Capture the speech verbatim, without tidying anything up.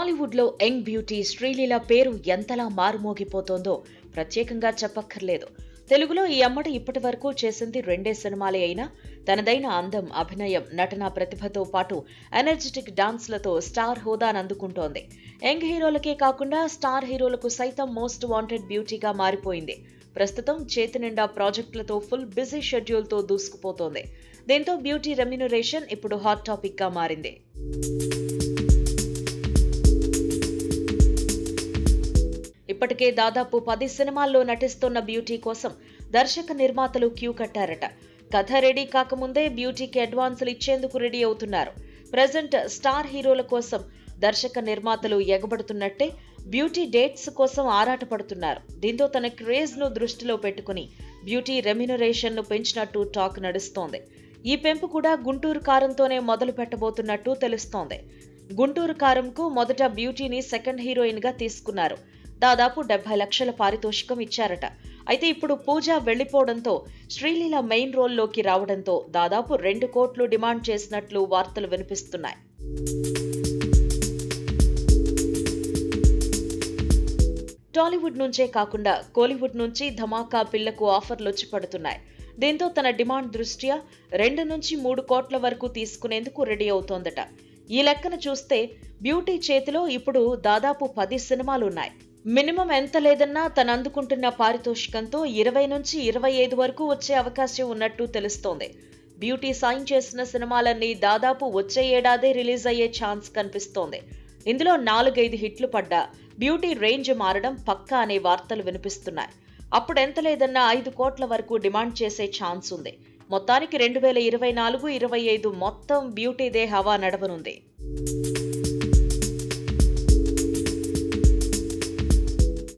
టాలీవుడ్ లో young beauty Sreeleela పేరు ఎంతలా మారుమోగిపోతోందో ప్రత్యేకంగా చెప్పక్కర్లేదు. తెలుగులో ఈ అమ్మడి ఇప్పటి వరకు చేసింది రెండే సినిమాలే అయినా తనదైన అందం, అభినయం, నటనా ప్రతిభతో పాటు ఎనర్జెటిక్ డాన్స్లతో స్టార్ హోదాను అందుకుంటోంది. యంగ్ హీరోలకే కాకుండా స్టార్ హీరోలకు సైతం మోస్ట్ వాంటెడ్ బ్యూటీగా మారిపోయింది. ప్రస్తుతం చేతి నిండా ప్రాజెక్టులతో ఫుల్ బిజీ షెడ్యూల్ తో దూసుకుపోతోంది. దీంతో బ్యూటీ రెమ్యునరేషన్ ఇప్పుడు హాట్ టాపిక్ గా మారింది. ఇప్పటికే దాదాపు పది సినిమాల్లో నటిస్తున్న బ్యూటీ కోసం దర్శక నిర్మాతలు క్యూ కట్టారట. కథ రెడీ కాకముందే బ్యూటీకి అడ్వాన్సులు ఇచ్చేందుకు రెడీ అవుతున్నారు. ప్రెజెంట్ స్టార్ హీరోల కోసం దర్శక నిర్మాతలు ఎగబడుతున్నట్టే బ్యూటీ డేట్స్ కోసం ఆరాటపడుతున్నారు. దీంతో తన క్రేజ్ ను దృష్టిలో పెట్టుకుని బ్యూటీ రెమ్యునరేషన్ ను పెంచినట్టు టాక్ నడుస్తోంది. ఈ పెంపు కూడా గుంటూరు కారంతోనే మొదలు పెట్టబోతున్నట్టు తెలుస్తోంది. గుంటూరు కారంకు మొదట బ్యూటీని సెకండ్ హీరోయిన్ గా తీసుకున్నారు. దాదాపు డెబ్బై లక్షల పారితోషికం ఇచ్చారట. అయితే ఇప్పుడు పూజ వెళ్లిపోవడంతో శ్రీలీల మెయిన్ రోల్లోకి రావడంతో దాదాపు రెండు కోట్లు డిమాండ్ చేసినట్లు వార్తలు వినిపిస్తున్నాయి. టాలీవుడ్ నుంచే కాకుండా కోలీవుడ్ నుంచి ధమాకా పిల్లకు ఆఫర్లు వచ్చి పడుతున్నాయి. దీంతో తన డిమాండ్ దృష్ట్యా రెండు నుంచి మూడు కోట్ల వరకు తీసుకునేందుకు రెడీ అవుతోందట. ఈ లెక్కన చూస్తే బ్యూటీ చేతిలో ఇప్పుడు దాదాపు పది సినిమాలున్నాయి. మినిమం ఎంత లేదన్నా తను అందుకుంటున్న పారితోషికంతో ఇరవై నుంచి ఇరవై ఐదు వరకు వచ్చే అవకాశం ఉన్నట్టు తెలుస్తోంది. బ్యూటీ సైన్ చేసిన సినిమాలన్నీ దాదాపు వచ్చే ఏడాదే రిలీజ్ అయ్యే ఛాన్స్ కనిపిస్తోంది. ఇందులో నాలుగైదు హిట్లు పడ్డా బ్యూటీ రేంజ్ మారడం పక్కా అనే వార్తలు వినిపిస్తున్నాయి. అప్పుడు ఎంత లేదన్నా ఐదు కోట్ల వరకు డిమాండ్ చేసే ఛాన్స్ ఉంది. మొత్తానికి రెండు వేల ఇరవై నాలుగు ఇరవై ఐదు మొత్తం బ్యూటీదే హవా నడవనుంది.